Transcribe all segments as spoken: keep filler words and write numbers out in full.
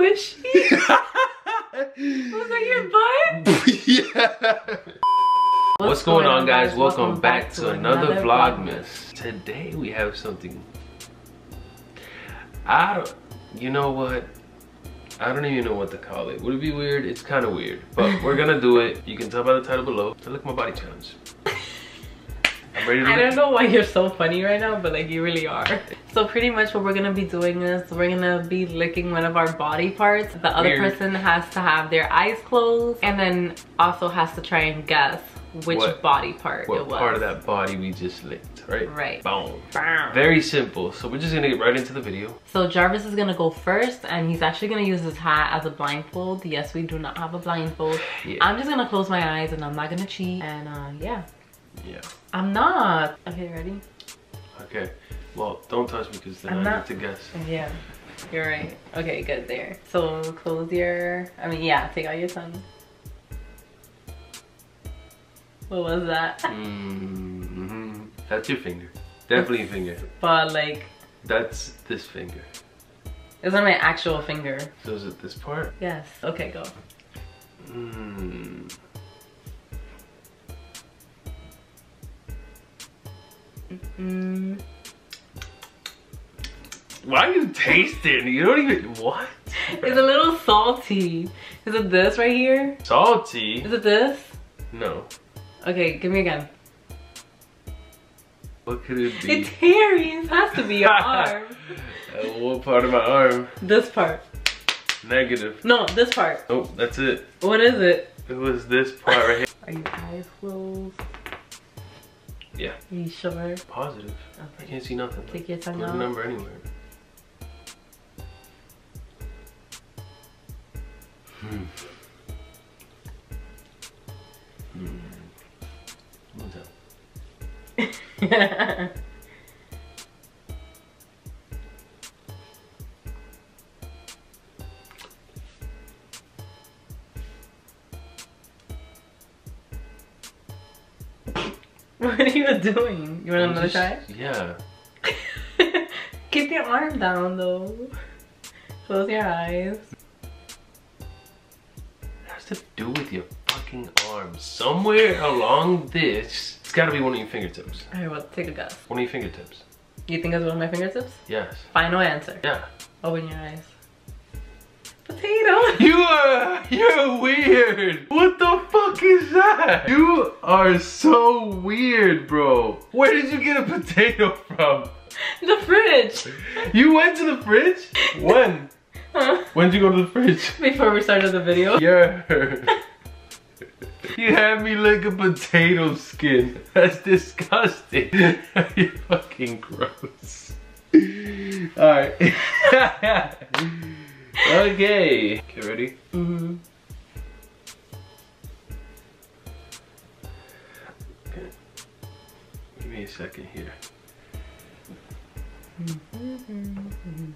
squishy? Was that your butt? Yeah. What's, What's going, going on, guys? guys? Welcome, Welcome back, back to, to another, another Vlogmas. Vlogmas. Today we have something. I don't. You know what? I don't even know what to call it. Would it be weird? It's kind of weird, but we're gonna do it. You can tell by the title below. So look at my body challenge. I'm ready to I don't know why you're so funny right now, but like you really are. So pretty much what we're gonna be doing is we're gonna be licking one of our body parts. The other weird. person has to have their eyes closed and then also has to try and guess which what, body part what it was. part of that body we just licked, right? Right. Boom. Boom. Very simple. So we're just gonna get right into the video. So Jarvis is gonna go first and he's actually gonna use his hat as a blindfold. Yes, we do not have a blindfold. Yeah. I'm just gonna close my eyes and I'm not gonna cheat. And uh, yeah. Yeah. I'm not. Okay, ready? Okay. Well, don't touch me because then I'm I not... need to guess. Yeah. You're right. Okay, good there. So close your, I mean, yeah, take out your tongue. What was that? Mm-hmm. That's your finger. Definitely your finger. But like... That's this finger. It's not my actual finger. So is it this part? Yes. Okay, go. Hmm. Mm. Why are you tasting? You don't even, what? It's a little salty. Is it this right here? Salty? Is it this? No. Okay, give me again. What could it be? It's hairy. It has to be your arm. Uh, what part of my arm? This part. Negative. No, this part. Oh, that's it. What is it? It was this part right here. Are your eyes closed? Yeah. Are you sure? Positive. Okay. I can't see nothing. Take your tongue Put out. a number anywhere. Hmm. Hmm. What's up? What are you doing? You want I'm another just, try? Yeah. Keep your arm down though. Close your eyes. What has to do with your fucking arm? Somewhere along this, it's gotta be one of your fingertips. Alright, well, take a guess. One of your fingertips. You think it's one of my fingertips? Yes. Final answer. Yeah. Open your eyes. Potato. You are, you're weird. What the fuck is that? You are so weird, bro. Where did you get a potato from? The fridge. You went to the fridge? When? Huh? When did you go to the fridge? Before we started the video. Yeah. You had me lick a potato skin. That's disgusting. You're fucking gross. Alright. Okay. Okay, ready? Mm-hmm. Okay. Give me a second here. Mm-hmm.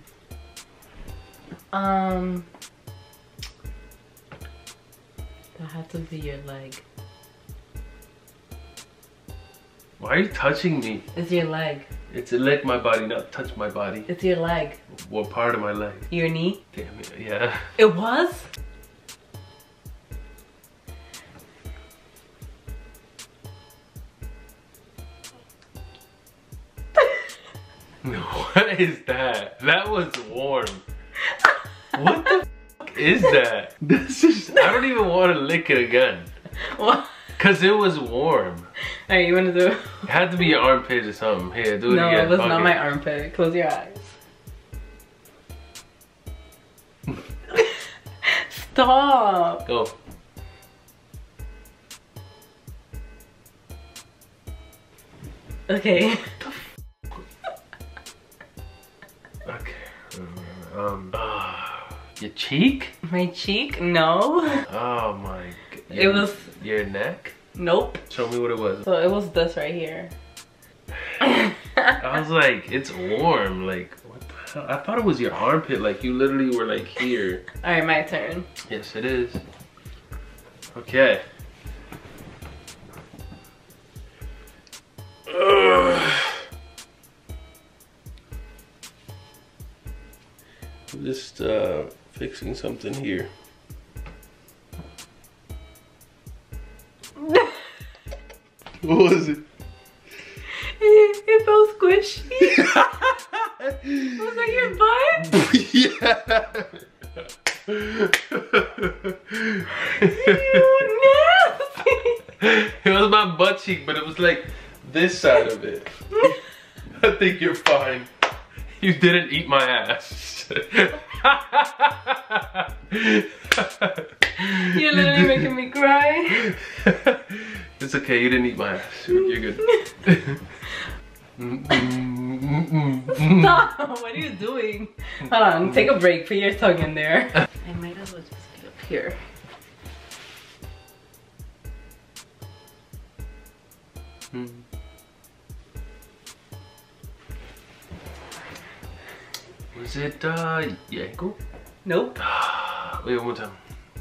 Um, that had to be your leg. Why are you touching me? It's your leg. It's a lick my body, not touch my body. It's your leg. What part of my leg? Your knee? Damn it, yeah. It was? What is that? That was warm. What the f is that? This is, I don't even want to lick it again. What? Cause it was warm. Alright, you wanna do it? It had to be your armpit or something. Here, do it no, again. No, it was Fuck not it. my armpit. Close your eyes. Stop. Go. Okay. Okay. Um. Uh, your cheek? My cheek? No. Oh my god. It was. Your neck? Nope. Show me what it was. So it was this right here. I was like, it's warm. Like, what the hell? I thought it was your armpit. Like, you literally were like here. Alright, my turn. Yes, it is. Okay. Ugh. Just uh, fixing something here. What was it? It, it felt squishy. Was that your butt? You nasty. It was my butt cheek, but it was like this side of it. I think you're fine. You didn't eat my ass. You're literally making me cry. It's okay, you didn't eat my ass. You're good. Stop! What are you doing? Hold on, take a break. Put your tongue in there. I might as well just get up here. Hmm. Was it uh Yanko? Nope. Wait, one more time.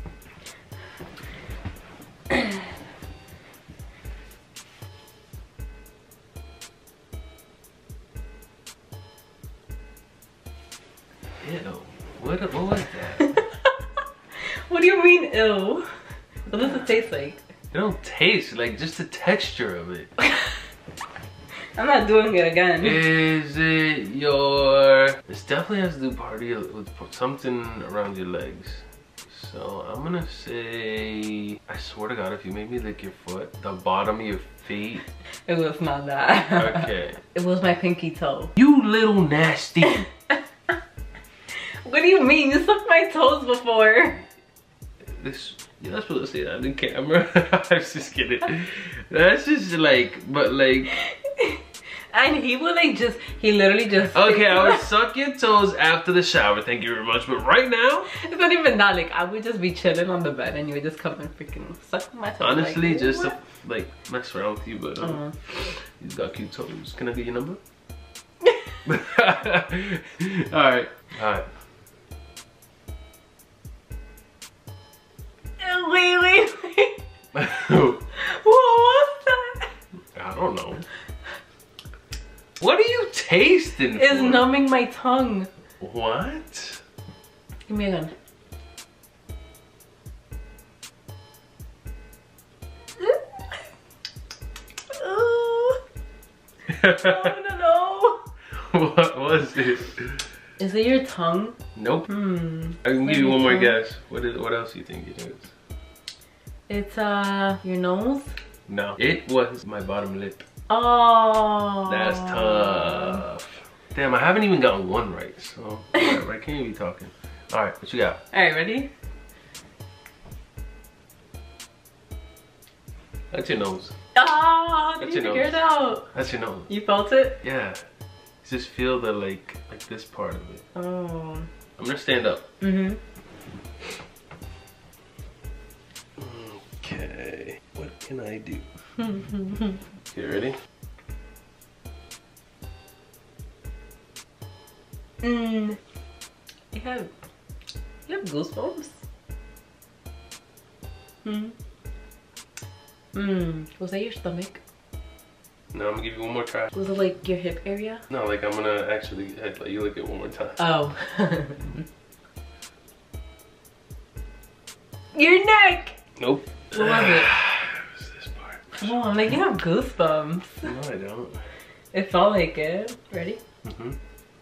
Ew. What, what was that? What do you mean, ew? What does it taste like? It don't taste like, just the texture of it. I'm not doing it again. Is it your... This definitely has to do party with something around your legs. So I'm gonna say... I swear to God, if you made me lick your foot, the bottom of your feet. It was not that. Okay. It was my pinky toe. You little nasty. What do you mean? You sucked my toes before. This... You're not supposed to say that on the camera. I was just kidding. That's just like... But like... And he would like just, he literally just... Okay, I would suck your toes after the shower, thank you very much. But right now... It's not even that, like I would just be chilling on the bed and you would just come and freaking suck my toes. Honestly, like, just what? to like mess around with you, but um, uh-huh. You've got cute toes. Can I get your number? Alright, alright. Wait, wait, wait. What was that? I don't know. What are you tasting It's for? numbing my tongue. What? Give me a gun. No, no, no. What was it? Is it your tongue? Nope. Hmm. I can Maybe give you one more tongue? guess. What is? What else do you think it is? It's uh your nose? No. It was my bottom lip. Oh. That's tough. Damn, I haven't even gotten one right, so right, right, can't even be talking. Alright, what you got? Alright, ready? That's your nose. Oh, That's did you your figure it nose. out? That's your nose. You felt it? Yeah. Just feel the like like this part of it. Oh. I'm gonna stand up. Mm-hmm. Okay. What can I do? Okay, ready? Mm. You have you have goosebumps? Hmm. Hmm. Was that your stomach? No, I'm gonna give you one more try. Was it like your hip area? No, like I'm gonna actually let you look at it one more time. Oh. Your neck! Nope. What was it? It's this part. Oh, I'm like, you have goosebumps. No, I don't. It felt like it. Ready? Mm-hmm.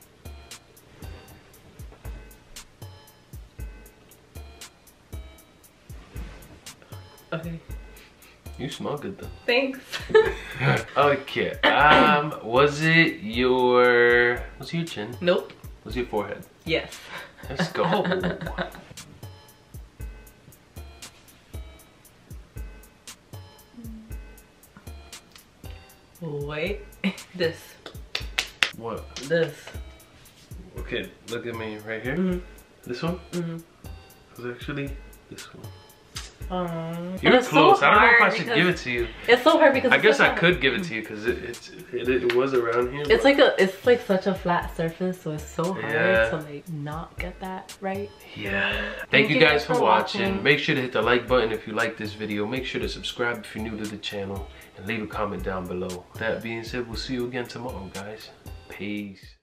Okay. You smell good though. Thanks. Okay. Um, was it your was it your chin? Nope. Was it your forehead? Yes. Let's go. Wait. This. What? This. Okay, look at me right here. Mm-hmm. This one? Mm-hmm. Was actually this one. Um, You're close. So I don't know if I should because- give it to you. It's so hard because I it's guess such I a- could give it to you because it, it's it, it was around here. It's but- like a it's like such a flat surface, so it's so hard Yeah. to like not get that right. Yeah. Thank, Thank you you guys guys for for watching. watching. Make sure to hit the like button if you like this video. Make sure to subscribe if you're new to the channel and leave a comment down below. That being said, we'll see you again tomorrow, guys. Peace.